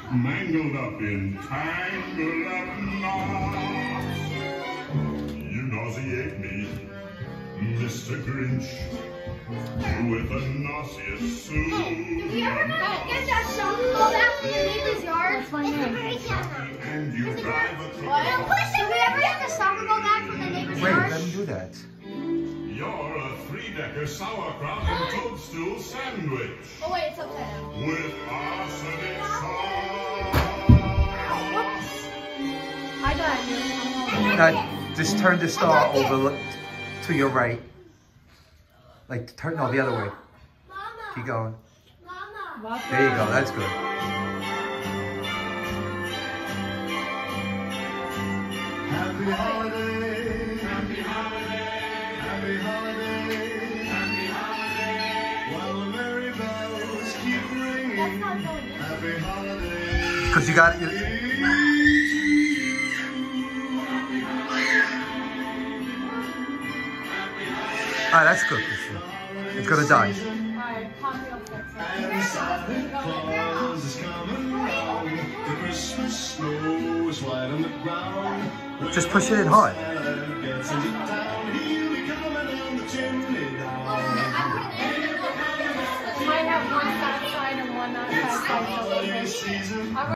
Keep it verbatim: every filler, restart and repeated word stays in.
mangled up in tangled up knots. You nauseate me, Mister Grinch, with a nauseous soup. Hey, did you ever get that shopping ball back from your neighbor's yard? It's my name. And you drive a truck. Did we ever get the soccer ball back from the neighbor's Wait, yard? let me do that. You're a three-decker sauerkraut and toadstool sandwich. Oh wait, it's upside down. With arsenic sauce. I got you. Now, just turn the star over to your right. Like, turn, no, the other way. Keep going. Mama. There you go, that's good. Happy holiday, happy holiday, happy holiday, happy holiday. While the merry bells keep ringing, happy holiday. Because you got it. Ah, that's good. It's gonna die. Alright, copy of And Santa Claus is coming round. The Christmas snow is white on the ground. Just push it in hard. Santa gets into town, he'll be coming down the chimney down. Might have one that side and one that It's the side. holiday season.